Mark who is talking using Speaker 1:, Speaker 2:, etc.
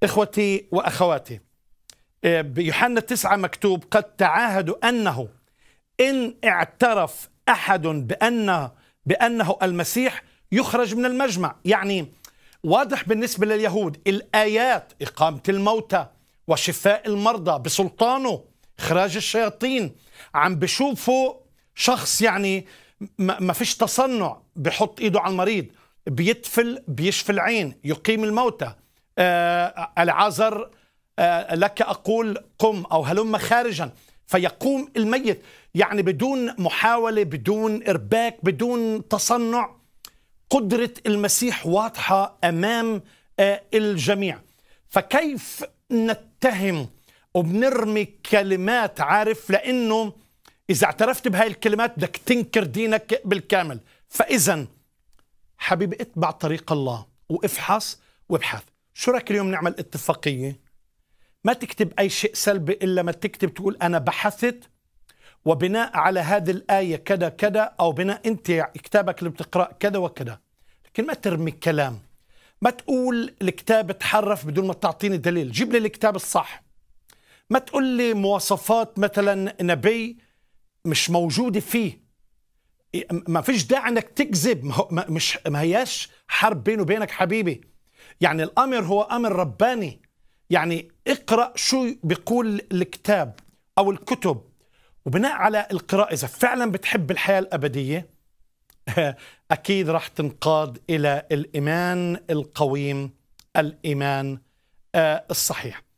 Speaker 1: إخوتي وأخواتي، بيوحنا 9 مكتوب: قد تعاهدوا أنه إن اعترف أحد بأنه المسيح يخرج من المجمع. يعني واضح بالنسبة لليهود الآيات، إقامة الموتى وشفاء المرضى بسلطانه، إخراج الشياطين، عم بشوفوا شخص يعني ما فيش تصنع، بحط إيده على المريض، بيشفي العين، يقيم الموتى. العازر لك أقول قم أو هلم خارجا، فيقوم الميت، يعني بدون محاولة، بدون إرباك، بدون تصنع. قدرة المسيح واضحة أمام الجميع. فكيف نتهم وبنرمي كلمات، عارف، لأنه إذا اعترفت بهاي الكلمات بدك تنكر دينك بالكامل. فإذا حبيبي اتبع طريق الله وافحص وابحث. شو رأيك اليوم نعمل اتفاقية؟ ما تكتب أي شيء سلبي إلا ما تكتب تقول أنا بحثت وبناء على هذه الآية كذا كذا، أو بناء أنت كتابك اللي بتقرأ كذا وكذا. لكن ما ترمي كلام، ما تقول الكتاب تحرف بدون ما تعطيني دليل. جيب لي الكتاب الصح. ما تقول لي مواصفات مثلا نبي مش موجودة فيه. ما فيش داعي انك تكذب. ما هياش حرب بيني وبينك حبيبي. يعني الامر هو امر رباني. يعني اقرأ شو بيقول الكتاب او الكتب، وبناء على القراءة اذا فعلا بتحب الحياة الابدية اكيد راح تنقاد الى الايمان القويم، الايمان الصحيح.